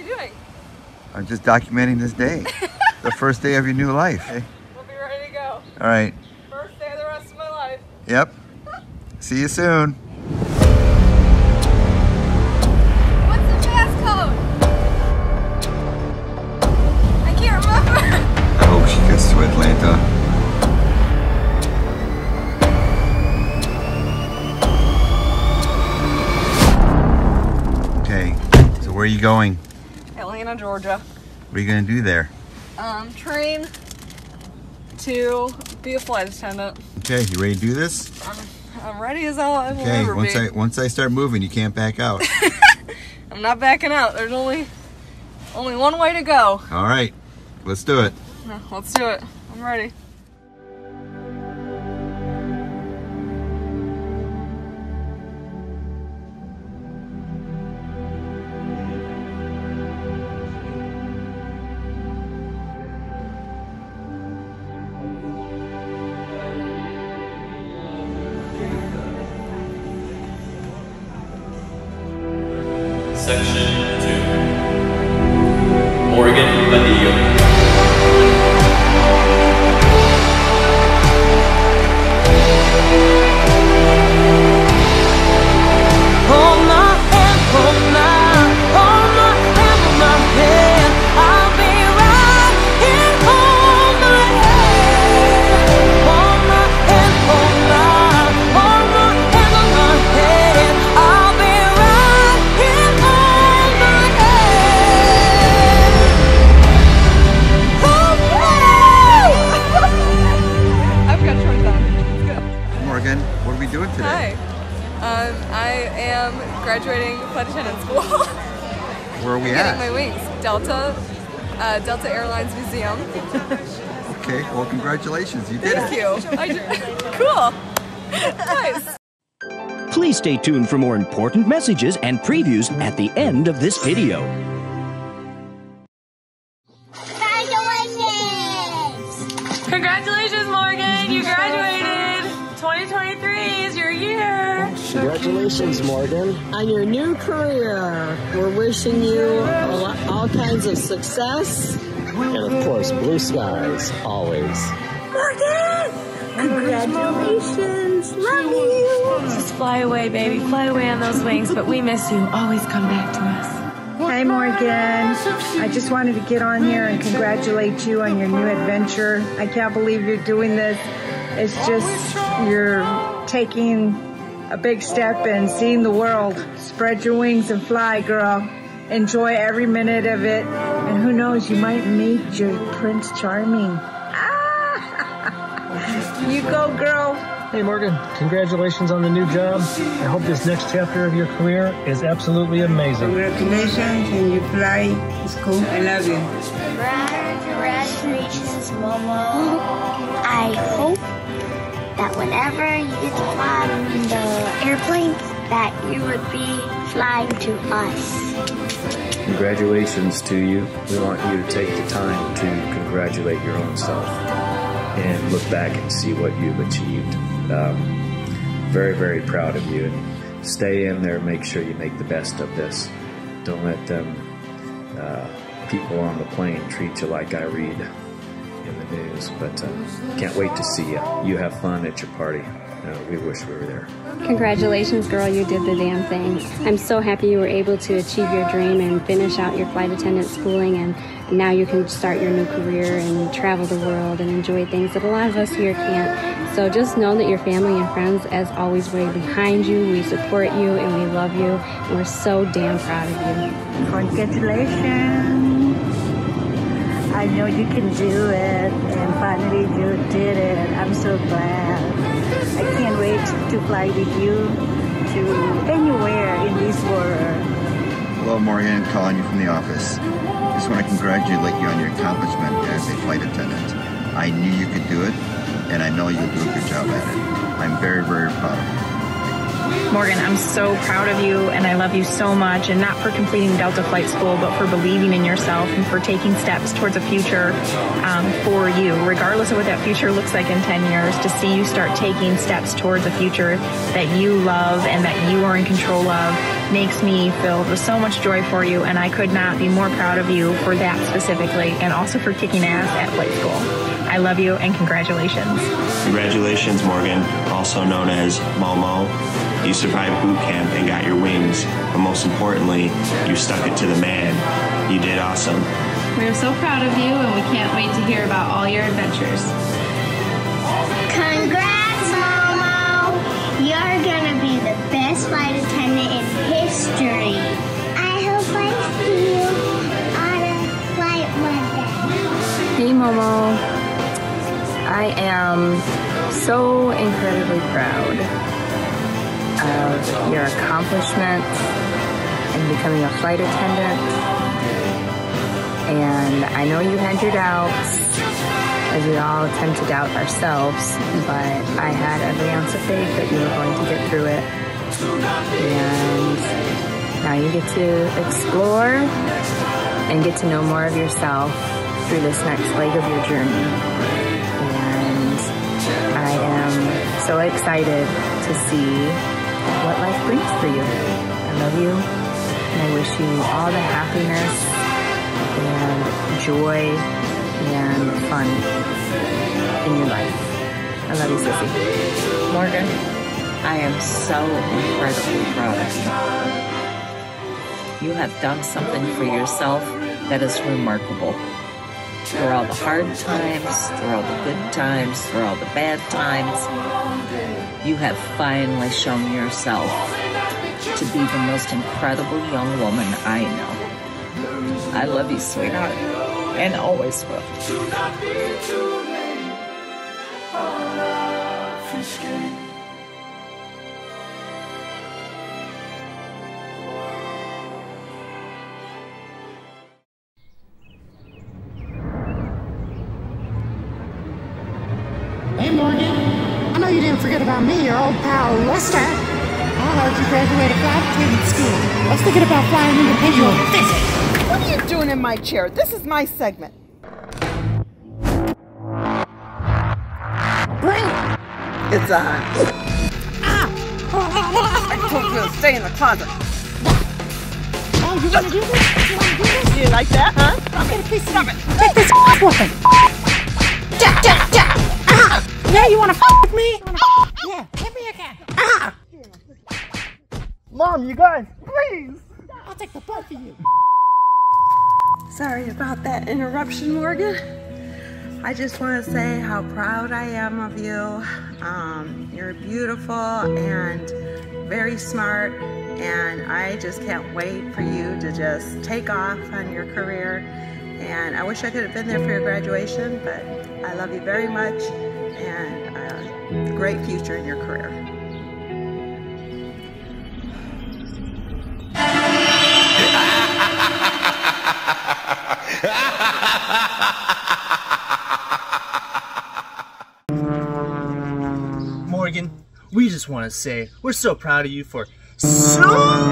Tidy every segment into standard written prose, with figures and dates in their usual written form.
you doing? I'm just documenting this day. The first day of your new life. Hey. We'll be ready to go. All right. First day of the rest of my life. Yep. See you soon. What's the passcode? I can't remember. I hope she gets to Atlanta. Okay, so where are you going? Atlanta, Georgia. What are you gonna do there? Train to be a flight attendant. Okay, you ready to do this? I'm ready as I will Okay, ever be. once I start moving, you can't back out. I'm not backing out. There's only one way to go. All right, let's do it. Let's do it. I'm ready. Section 2. Morgan Badillo. Hold my hand, hold my hand, hold my hand. I'll be right here. Hold my hand, hold my hand, hold my hand, hold my hand. I'll be right here. Hold my hand. I've got shorts on. It's good. Morgan, what are we doing today? Hi. I am graduating flight attendant school. Where are we Getting at? my wings. Delta Airlines Museum. Okay, well, congratulations, you did Thank it. you. I did. Cool. Nice. Please stay tuned for more important messages and previews at the end of this video. Congratulations! Congratulations, Morgan! You graduated! 2023 is your year! Congratulations, Morgan. On your new career. We're wishing you all kinds of success. And of course, blue skies, always. Morgan! Congratulations! Love you! Just fly away, baby. Fly away on those wings, but we miss you. Always come back to us. Hi, Morgan. I just wanted to get on here and congratulate you on your new adventure. I can't believe you're doing this. It's just you're taking a big step and seeing the world. Spread your wings and fly, girl. Enjoy every minute of it. And who knows, you might meet your Prince Charming. Ah! You go, girl. Hey, Morgan, congratulations on the new job. I hope this next chapter of your career is absolutely amazing. Congratulations, and you fly school. I love you. Congratulations, Momo. I hope that whenever you get to fly in the airplane, that you would be flying to us. Congratulations to you. We want you to take the time to congratulate your own self and look back and see what you've achieved. Very, very proud of you. And stay in there, make sure you make the best of this. Don't let them, people on the plane treat you like I read in the news, but can't wait to see you. You have fun at your party. We wish we were there. Congratulations, girl, you did the damn thing. I'm so happy you were able to achieve your dream and finish out your flight attendant schooling, and now you can start your new career and travel the world and enjoy things that a lot of us here can't. So just know that your family and friends, as always, we're behind you, we support you, and we love you, and we're so damn proud of you. Congratulations. I know you can do it, and finally you did it. I'm so glad. I can't wait to fly with you to anywhere in this world. Hello, Morgan, calling you from the office. Just want to congratulate you on your accomplishment as a flight attendant. I knew you could do it, and I know you'll do a good job at it. I'm very, very proud of you. Morgan, I'm so proud of you, and I love you so much, and not for completing Delta Flight School, but for believing in yourself and for taking steps towards a future for you, regardless of what that future looks like in 10 years, to see you start taking steps towards a future that you love and that you are in control of makes me filled with so much joy for you, and I could not be more proud of you for that specifically, and also for kicking ass at flight school. I love you, and congratulations. Congratulations, Morgan, also known as Momo. You survived boot camp and got your wings, but most importantly, you stuck it to the man. You did awesome. We are so proud of you, and we can't wait to hear about all your adventures. Congrats, Momo! You're gonna be the best flight attendant in history. I hope I see you on a flight one day. Hey, Momo. I am so incredibly proud of your accomplishments in becoming a flight attendant. And I know you had your doubts, as we all tend to doubt ourselves, but I had every ounce of faith that you were going to get through it. And now you get to explore and get to know more of yourself through this next leg of your journey. And I am so excited to see what life brings for you. I love you, and I wish you all the happiness and joy and fun in your life. I love you, Sissy. Morgan, I am so incredibly proud of you. You have done something for yourself that is remarkable. Through all the hard times, through all the good times, through all the bad times, you have finally shown yourself to be the most incredible young woman I know. I love you, sweetheart, and always will. Hey, Morgan. I know you didn't forget about me, your old pal Lester. I heard you graduated flight attendant school. I was thinking about flying individual physics. What are you doing in my chair? This is my segment. Bring it. It's on. Ah! I told you to stay in the closet. Oh, you want to do this? You want to do this? You like that, huh? I'm gonna piece it up. Take this weapon. Da, da, da. Ah! Yeah, you want to with me? Yeah, hit me again. Ah! Mom, you guys, please. I'll take the both of you. Sorry about that interruption, Morgan. I just want to say how proud I am of you. You're beautiful and very smart, and I just can't wait for you to just take off on your career. And I wish I could have been there for your graduation, but I love you very much, and a great future in your career. Morgan, we just want to say we're so proud of you for soaring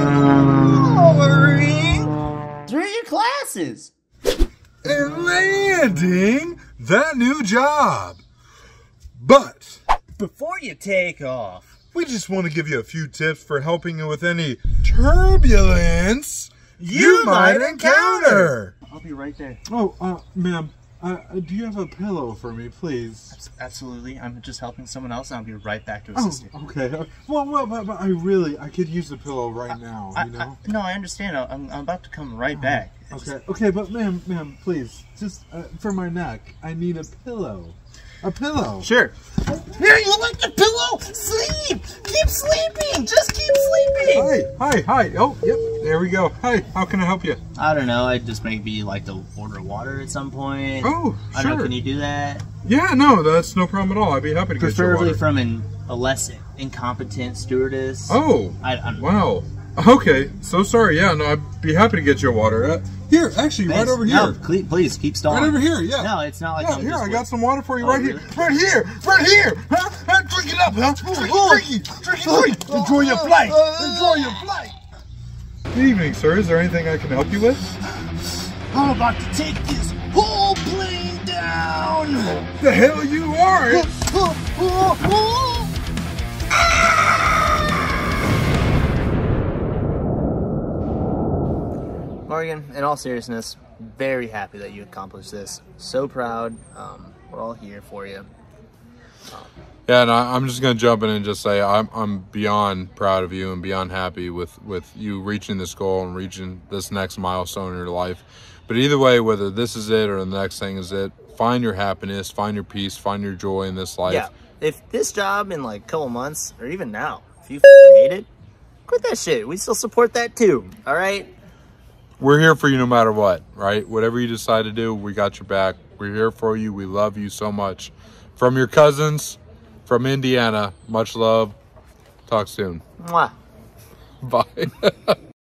through your classes and landing that new job. But before you take off, we just want to give you a few tips for helping you with any turbulence you might encounter. I'll be right there. Oh, ma'am, do you have a pillow for me, please? Absolutely. I'm just helping someone else, and I'll be right back to assist you. Okay. Well, but I could use a pillow right now, you know? No, I understand. I'm about to come right back. Okay, but ma'am, please, just for my neck, I need a pillow. A pillow. Sure. Here, you like the pillow? Sleep! Keep sleeping! Just keep sleeping! Hi. Oh, yep, there we go. Hi, how can I help you? I don't know. I'd just maybe like to order water at some point. Oh, sure. I don't know, can you do that? Yeah, no, that's no problem at all. I'd be happy to get you water. Preferably from a less incompetent stewardess. Oh, wow. Okay, so sorry. Yeah, no, I'd be happy to get you water. Here, actually, right over here. No, please, keep stalling. Right over here, yeah. No, it's not like I'm here, just I got some water for you really? Right here, huh? Drink it up, huh? Drink it. Enjoy your flight. Enjoy your flight. Good evening, sir. Is there anything I can help you with? I'm about to take this whole plane down. The hell you are! Morgan, in all seriousness, very happy that you accomplished this. So proud. We're all here for you. Yeah, and I'm just going to jump in and just say I'm beyond proud of you and beyond happy with you reaching this goal and reaching this next milestone in your life. But either way, whether this is it or the next thing is it, find your happiness, find your peace, find your joy in this life. Yeah, if this job in like a couple months, or even now, if you hate it, quit that shit. We still support that too, all right? We're here for you no matter what, right? Whatever you decide to do, we got your back. We're here for you. We love you so much. From your cousins from Indiana, much love. Talk soon. Mwah. Bye.